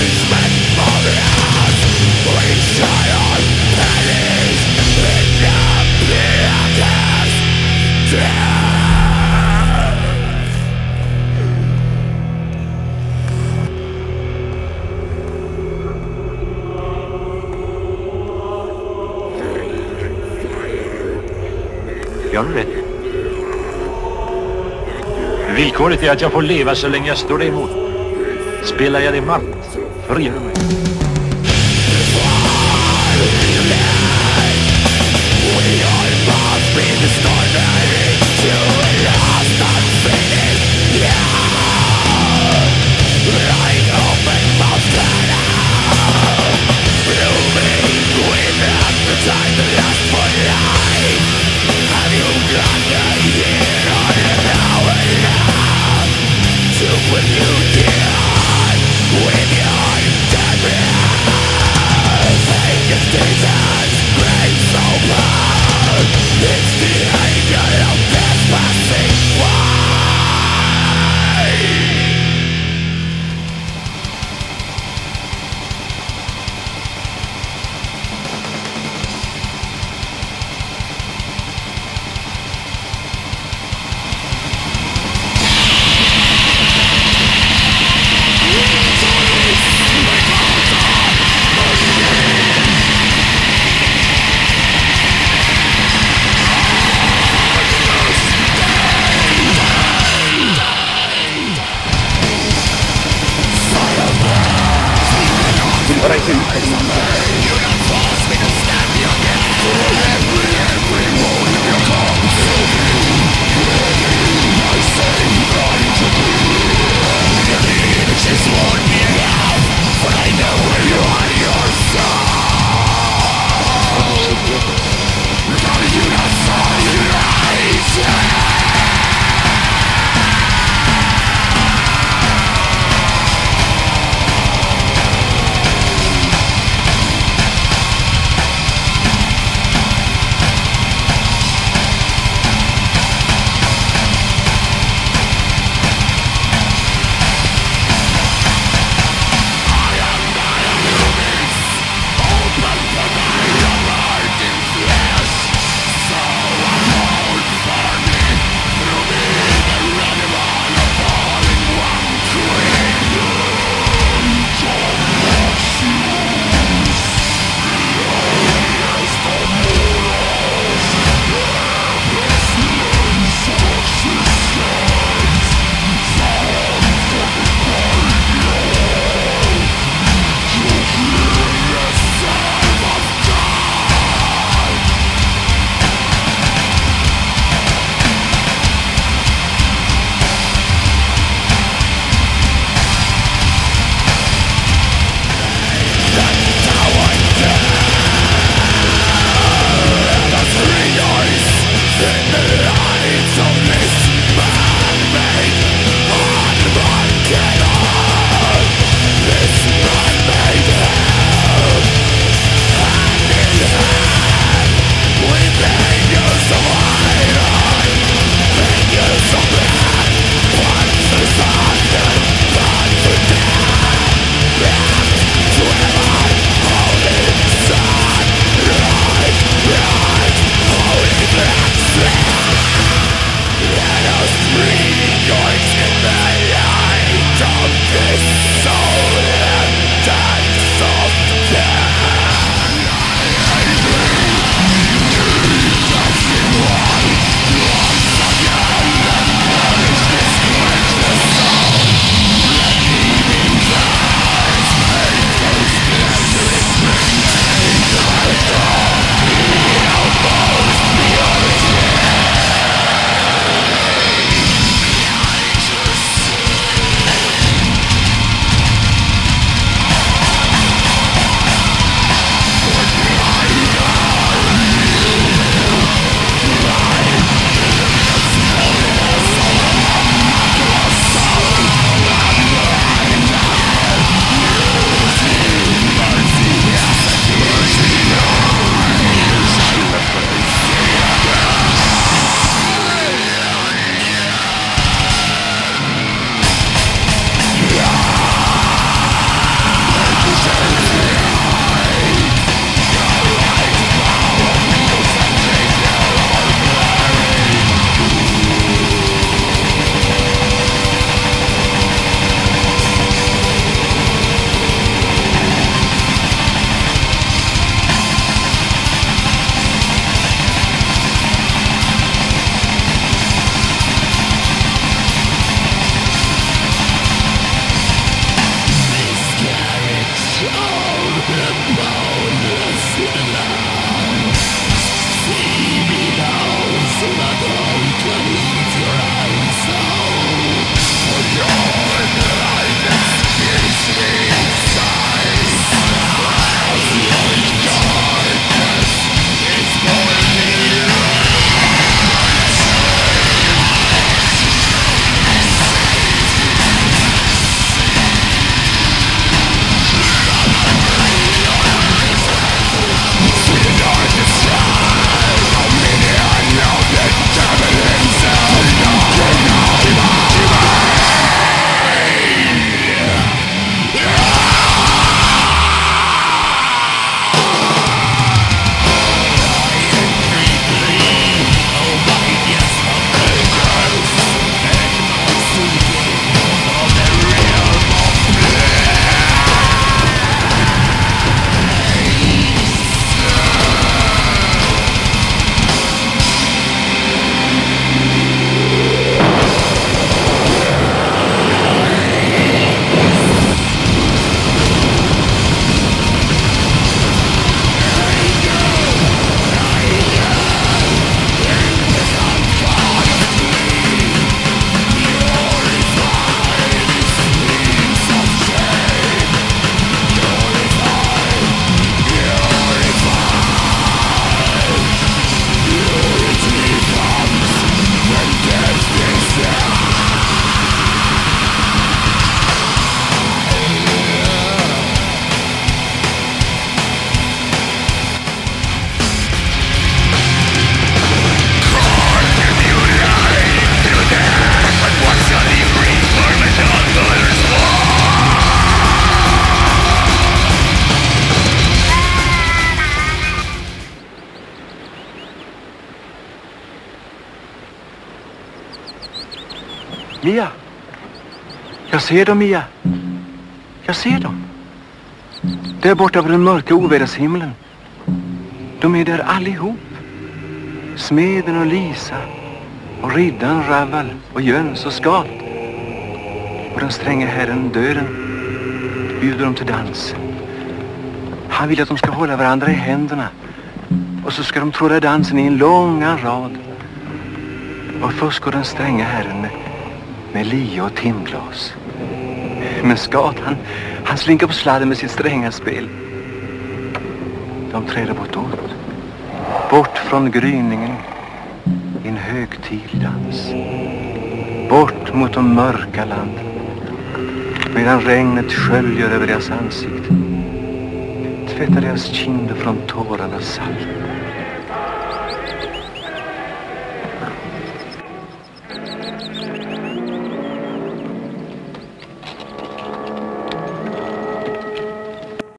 Jag har rätt. Villkoret är att jag får leva så länge jag står dig emot. Spelar jag dig matt, friar du mig. Mia! Jag ser dem, Mia! Jag ser dem! Där borta på den mörka ovädershimlen. De är där allihop. Smeden och Lisa och riddaren Raval och Jöns och Skat. Och den stränge herren döden bjuder dem till dans. Han vill att de ska hålla varandra i händerna. Och så ska de tråda dansen i en långa rad. Och först går den stränge herren med lie och timglas. Men Skat, han slinkar på sladden med sitt stränga spel. De träder bortåt. Bort från gryningen i en högtidlig dans. Bort mot de mörka landen. Medan regnet sköljer över deras ansikten. Tvättar deras kinder från tårarnas salt.